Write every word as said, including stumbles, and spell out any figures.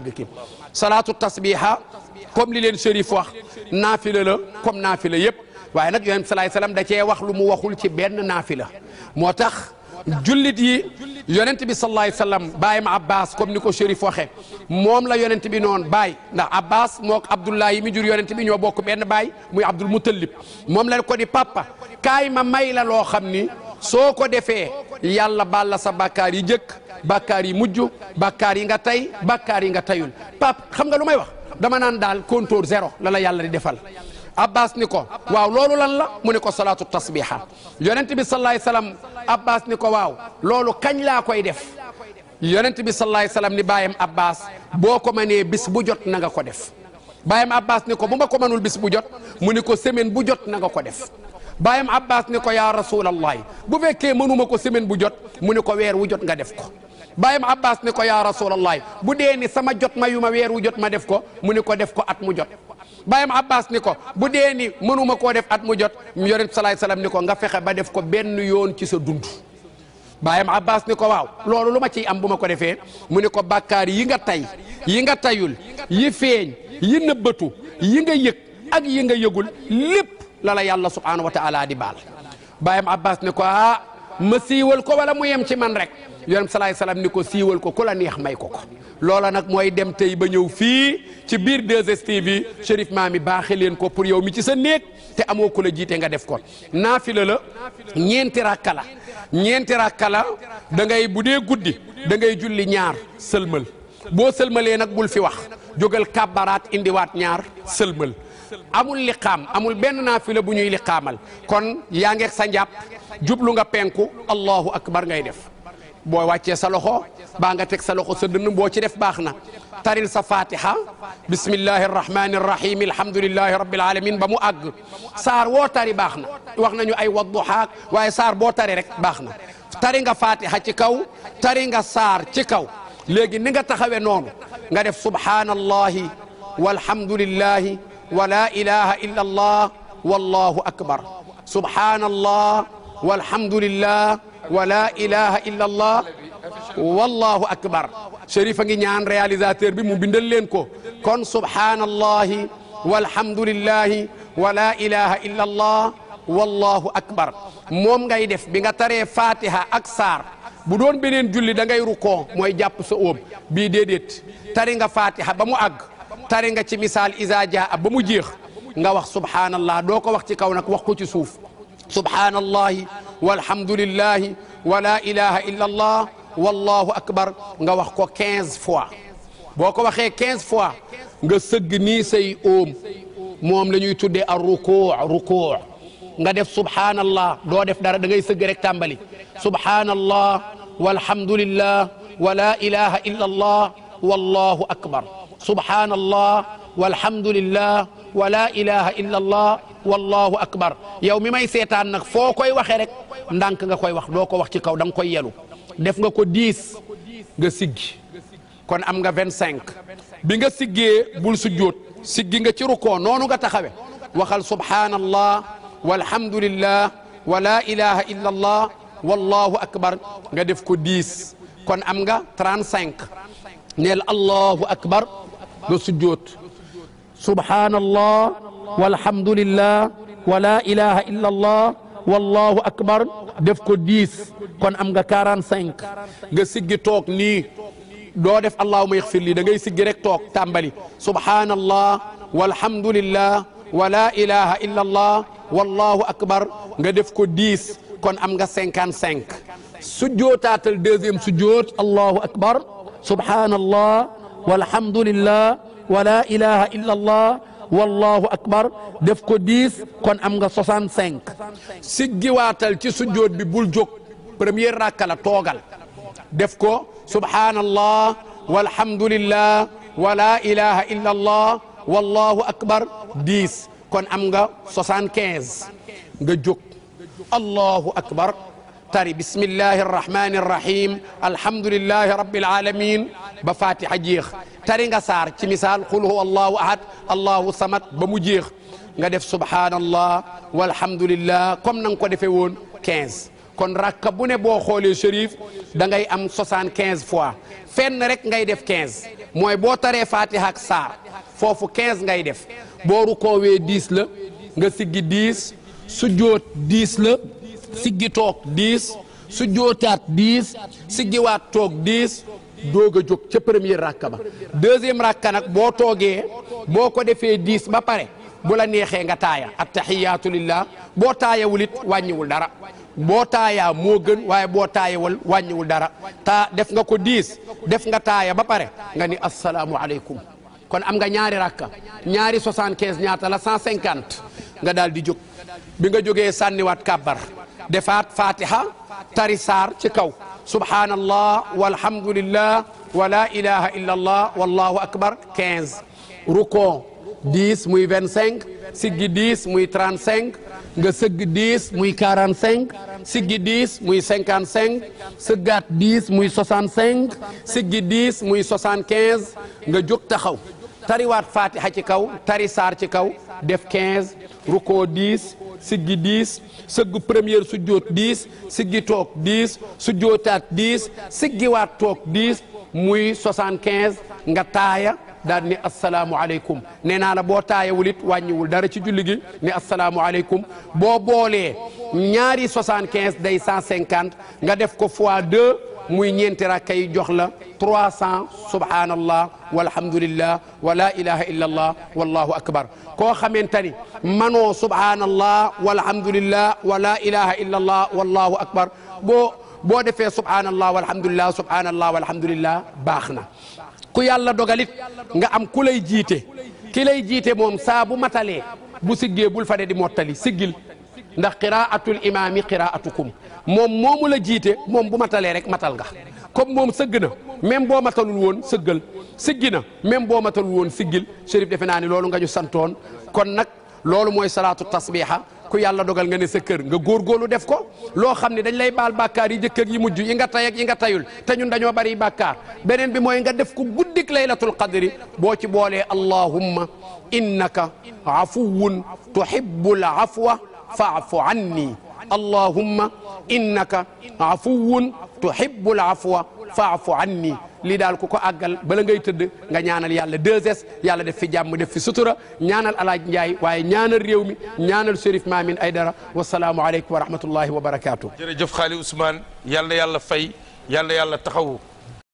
ki salaatu tasbiha comme li leen Chérif wax naafila la comme naafila yëpp waaye nag yonent salaay salaam da cee wax lu mu waxul ci benn naafila moo tax jullit yi yonent bi sallallahu alayhi wasallam baayam Abbas comme ni ko Chérif waxe moom la yonent bi noonu baay ndax Abbas mook Abdullahi mi jur yonent bi ñoo bokk benn baay muy Abdul Muttalib moom la ko di papa kaay ma may la loo xam ni soo ko defee yàlla baal la sa bàkkaar yi jëkk bàkkaar yi mujj bàkkaar yi nga tay bàkkaar yi nga tayul pap xam nga lu may wax dama naan daal compteur zéro la la yàlla di defal Abbas ni ko waaw loolu lan la mu ne ko salaatu tasbiha yonent bi sallallahu alayhi wasallam Abbas ni ko waaw loolu kañ laa koy def yonent bi sallallahu alayhi wasallam ni baayam Abbas boo ko mënee bis bu jot na nga ko def baayam Abbas ni ko bu ma ko mënul bis bu jot mu ni ko semaine bu jot na nga ko def baayam Abbas ni ko yaa rasulallah bu fekkee mënuma ko semaine bu jot mu ni ko weer wu jot nga def ko baayam Abbas ni ko yaa rasulallah bu dee ni sama jot ma yu ma weer wu jot ma def ko mu ni ko def ko at mu jot baayam Abbas ni ko bu dee ni mënuma koo def at mu jot yonent salaay salaam ni ko nga fexe ba def ko benn yoon ci sa dund baayam Abbas ni ko waaw loolu lu ma ciy am bu ma ko defee mu ni ko bàkkaar yi nga tay yi nga tayul yi feeñ yi nëbbatu yi nga yëg ak yi nga yëgul lépp la la yàlla subhanahu wa taala di baal baayam Abbas ni ko ah ma siiwal ko wala mu yem ci man rek yonent salaay salaam ni ko siiwal ko ku la neex may ko ko loola nag mooy dem tey ba ñëw fii ci biir deux S T V Chérif Maami baaxe leen ko pour yow mi ci sa néeg te amoo ku la jiite nga def ko naafila la ñeenti rakka la ñeenti rakka la da ngay bu dee guddi da ngay julli ñaar sëlmal boo sëlmalee nag bul fi wax jógal kàbbaraat indiwaat ñaar sëlmal amul liqaam amul benn naafila bu ñuy liqaamal kon yaa ngeeg sa njàpp jublu nga penku allahu akbar ngay def boo wàccee sa loxo baa nga teg sa loxo sa dënn boo ci def baax na taril sa fatiha bismillahi arrahmani arrahim alhamdulillahi rabbil alamin ba mu àgg saar woo tari baax na wax nañu ay wadduhaak waaye saar boo tari rek baax na tari nga fatiha ci kaw tari nga saar ci kaw léegi ni nga taxawe noonu nga def subhanallahi walhamdulillahi wa la ilaha illa allah wallahu akbar subhanallah walhamdulillah wa la ilaha illa allah wallahu akbar Chérif a ngi ñaan réalisateur bi mu bindal leen ko kon subhanallahi walhamdulillahi wa la ilaha illa allah wallahu akbar moom ngay def bi nga taree fatiha ak saar bu doon beneen julli da ngay rukkoo mooy jàpp sa óom bii déedéet tari nga fatiha ba mu àgg tari nga ci misaal isa jaa ba mu jeex nga wax subhanallah doo ko wax ci kaw nag wax ko ci suuf subhanallahi walhamdulillahi wa la ilaha illa allah wallahu akbar nga wax ko quinze fois boo ko waxee quinze fois nga sëgg nii say óom moom la ñuy tuddee ar rukuu rukuu nga def subhanallah doo def dara da ngay sëgg rek tàmbali subhanallah walhamdulillah wa la ilaha illa allah wallahu akbar subhanallah walhamdulillah wa la ilaha illa allah wallahu akbar yow mi may seetaan nag foo koy waxee rek ndànk nga koy wax doo ko wax ci kaw da nga koy yelu def nga ko dix nga siggi kon am nga vingt-cinq bi nga siggee bul sujjóot siggi nga ci rukoo noonu nga taxawe waxal subhanallah walhamdulillah wa la ilaha illa allah wallahu akbar nga def ko dix kon am nga trente-cinq neel allahu akbar nga sujjóot subhanallah walhamdulillah wa la ilaha illa allah wallahu akbar def ko dix kon am nga quarante-cinq nga siggi toog nii doo def allahumma yaxfir lii da ngay siggi rek toog tàmbali subhanallah walhamdulillah wa la ilaha illa allah wallahu akbar nga def ko dix kon am nga cinquante-cinq sujjootaatal deuxième sujjoot allahu akbar subhanallah walhamdulillah wa la ilaha illa allah wallahu akbar def ko dix kon am nga soixante-cinq siggiwaatal ci sujjoot bi bul jóg première rakka la toogal def ko subhanallah walhamdulillah wa la ilaha illa allah wallahu akbar dix kon am nga soixante-quinze nga jóg allahu akbar tari bismillahi arrahmani arrahim alhamdulillahi rabbil alamin ba fatiha jeex tari nga saar ci misaal qul huwa allahu ahad allahu samad ba mu jeex nga def subhanallah walhamdulillah comme na nga ko defee woon quinze kon rakka bu ne boo xoolee Chérif da ngay am soixante-quinze fois fenn rek ngay def quinze mooy boo taree Fatiha ak saar foofu quinze ngay def boo rukoowee dix la nga siggi dix su jóot dix la siggi toog dix su jóotaat dix siggiwaat toog dix doog a jóg ca première rakka ba deuxième rakka nag boo toogee boo ko defee dix ba pare bu la neexee nga taaya attahiyaatu lillah boo taayawul it wàññiwul dara boo taayaa moo gën waaye boo taayawul wàññiwul dara ta def nga ko dix def nga taaya ba pare nga ni assalaamu aleykum kon am nga ñaari rakka ñaari soixante-quinze ñaata la cent cinquante nga daal di jóg bi nga jógee sànniwaat kàbbar defaat fatiha tari saar ci kaw subhanallah walhamdulillah wa la ilaha illa allah wallahu akbar quinze ruko dix muy vingt-cinq siggi dix muy trente-cinq nga sëgg dix muy quarante-cinq siggi dix muy cinquante-cinq sëggaat dix muy soixante-cinq siggi dix muy soixante-quinze nga jóg taxaw tariwaat fatiha ci kaw tari saar ci kaw def quinze ruko dix siggi dix sëgg première sujjóot dix siggi toog dix sujjóotaat dix siggiwaat toog dix muy soixante-quinze nga taaya daal ni asalaamualeykum nee naa la boo taayawul it wàññiwul dara ci julli gi ni asalaamualeykum boo boolee ñaari soixante-quinze day cent cinquante nga def ko fois deux muy ñeenti rakka yi jox la trois cents subhanallah walhamdulillah wa la ilaha illa allah wallahu akbar koo xamante ni manoo subhanallah walhamdulillah wa la ilaha illa allah wallahu akbar boo boo defee subhanallah walhamdulillah subhanallah walhamdulillah baax na ku yàlla dogalit nga am ku lay jiite ki lay jiite moom saa bu matalee bu siggee bul fa de di mottali siggil ndax qiraatul imaami qiraatukum moom moomu la jiite moom bu matalee rek matal nga comme moom sëgg na même boo matalul woon sëggal siggi na même boo matalul woon siggil Chérif defe naa ni loolu nga ñu santoon kon nag loolu mooy salaatu tasbiha ku yàlla dogal nga ne sa kër nga góorgóorlu def ko loo xam ne dañ lay baal bàkkaar yi jëkk ak yi mujj yi nga tay ak yi nga tayul te ñun dañoo bari bàkkaar beneen bi mooy nga def ko guddik laylatul qadri boo ci boolee allahumma innaka afuwun tuhibbul afwa fa'fu anni allahumma innaka afuwun tuhibbul afwa fa'fu anni lii daal ku ko àggal bala ngay tëdd nga ñaanal yàlla deux S yàlla def fi jàmm def fi sutura ñaanal alaaj Njaay waaye ñaanal réew mi ñaanal Chérif Mamine Aidara wasalaamu aleykum wa rahmatullahi wa barakaatu. jërëjëf Xaali Ousmane yàlla yàlla fay yàlla yàlla taxawu